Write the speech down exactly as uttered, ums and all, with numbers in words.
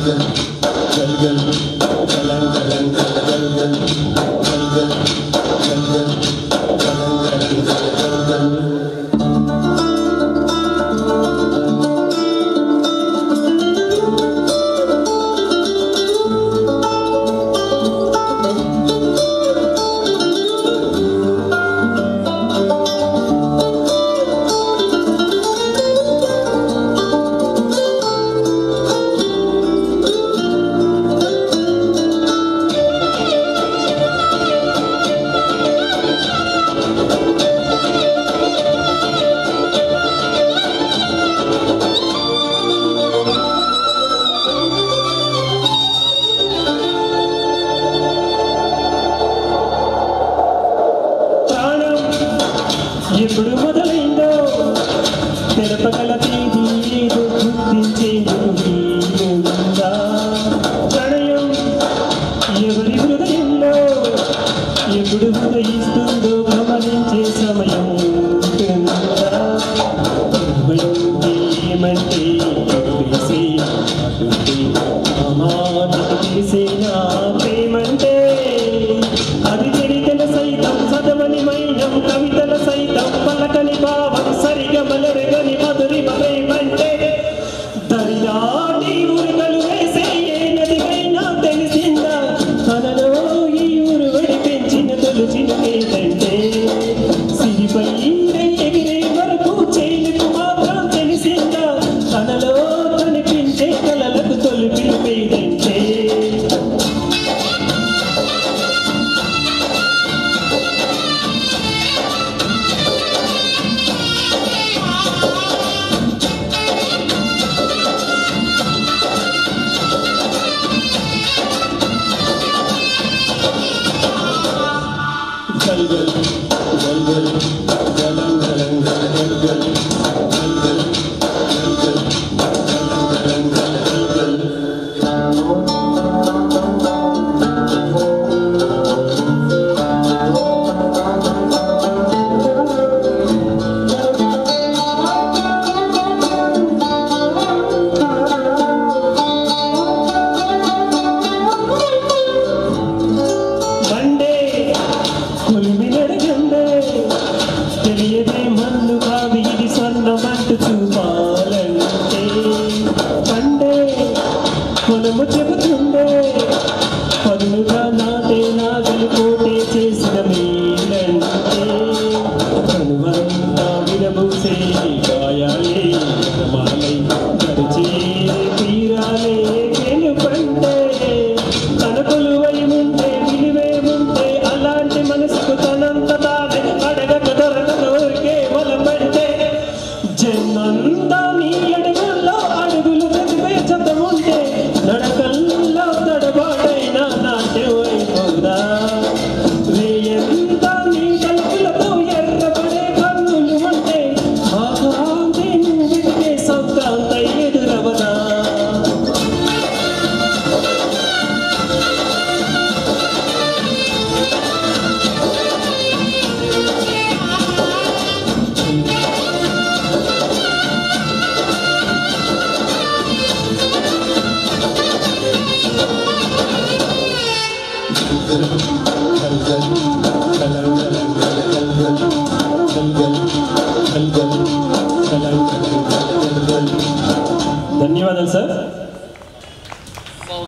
ఎప్పుడు మొదలైందో తెలపగల తేదీ ఏదో గుర్తించేదా ప్రణయం ఎవరి హృదయంలో ఎప్పుడు హృదయిస్తుందో గమనించే సమయం ఏమంటే తెలిసే తెలిసే నా ప్రేమంటే అది చరితల సైతం చదవని మైనం కవితల సైతం పలకని భావం సరిగమలరగని మధురి ప్రేమంటే దరిదాటి ఉరుకలు వేసే ఏ నదికైనా తెలిసిందా తనలో ఈ ఉరువడి పెంచిన తొలిచిన ఏంటంటే సిరిపై ఎగిరే వరకు చేనుకు మాత్రం తెలిసిందా తనలో కనిపించే కలలకు తొలిపి పేదంటే గల్ గల్ గల్ గల్ గలం గలం గల్ గల్ గల్ గల్ గల్ గల్ గల్ గల్ గల్ తెలియదే మన్ను కావి ఇది స్వర్ణమంటూ చూపాలంటే పండే కొనము చెబుతుండే పదునుగా నాటే నాగలి కోటే చేసిన మేలంటే కనుమంతా విరబూసే గాయాలే మాలై గడిచే తీరాలే పెనుపంటే తన కొలువై ఉంటే విలువే ఉంటే అలాంటి మనసుకు తనంత తానే అడగక దొరకదోరికే మొలపంటే జన్మంతా నీ అడుగుల్లో అడుగులు ప్రతిభే చతముంటే నడకల్లో తడబాటైనా నాట్యం అయిపోదా రేయంతా నీ తలుపులతో ఎర్రబడే కన్నులు ఉంటే ఆ కాంతి నువ్వు వెతికే సంక్రాంత ఎదురవదా ధన్యవాదాలు సార్.